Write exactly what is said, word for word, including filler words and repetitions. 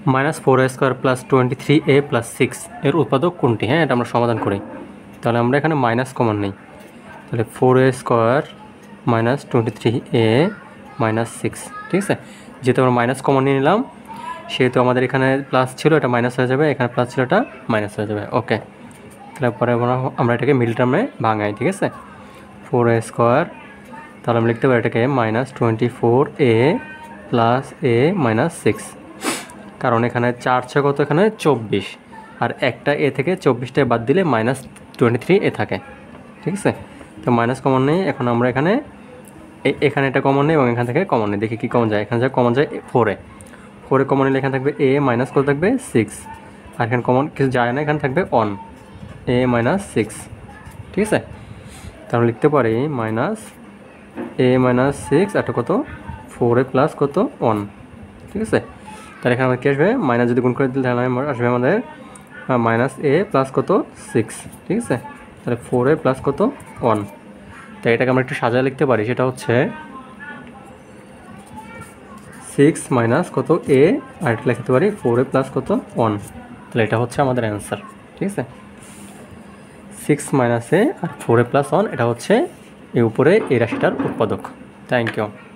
Minus four a square plus twenty three a plus six এর উৎপাদক কোনটি? হ্যাঁ, এটা আমরা সমাধান করি। তাহলে আমরা এখানে মাইনাস কমন নেই। তাহলে four a square minus twenty three a minus six, ঠিক আছে। যেহেতু আমরা মাইনাস কমন নিয়ে নিলাম সেহেতু আমাদের এখানে প্লাস ছিল, এটা মাইনাস হয়ে যাবে, এখানে প্লাস ছিল, এটা মাইনাস হয়ে যাবে। ওকে, তারপরে আমরা এটাকে মিডল টার্মে ভাঙাই, ঠিক আছে। ফোর এ স্কোয়ার, তাহলে আমরা লিখতে পারি এটাকে minus twenty four a plus a minus six, কারণ এখানে চার ছয় কত, এখানে চব্বিশ, আর একটা এ থেকে চব্বিশটায় বাদ দিলে মাইনাস টোয়েন্টি থ্রি এ থাকে, ঠিক আছে। তো মাইনাস কমন নেই, এখন আমরা এখানে এখানে এটা কমন নেই এবং এখান থেকে কমন নেই, দেখি কী কমন যায়। এখানে যা কমন যায় ফোরে, ফোরে কমন নিলে এখানে থাকবে এ মাইনাস কত থাকবে সিক্স, আর এখানে কমন কিছু যায় না, এখানে থাকবে ওয়ান, এ মাইনাস সিক্স, ঠিক আছে। তাহলে লিখতে পারি মাইনাস এ মাইনাস সিক্স, একটা কত ফোর এ প্লাস কত ওয়ান, ঠিক আছে। তাহলে এখানে আমাদের কী আসবে, মাইনাস যদি গুণ করে দিলে তাহলে আসবে আমাদের মাইনাস এ প্লাস কত সিক্স, ঠিক আছে। তাহলে ফোর এ প্লাস কত ওয়ান। তাই এটাকে আমরা একটু সাজায় লিখতে পারি, সেটা হচ্ছে সিক্স মাইনাস কত এ, আর এটা লিখতে পারি ফোর এ প্লাস কত ওয়ান। তাহলে এটা হচ্ছে আমাদের অ্যান্সার, ঠিক আছে। সিক্স মাইনাস এ আর ফোর এ প্লাস ওয়ান, এটা হচ্ছে এই উপরে এই রাশিটার উৎপাদক। Thank you.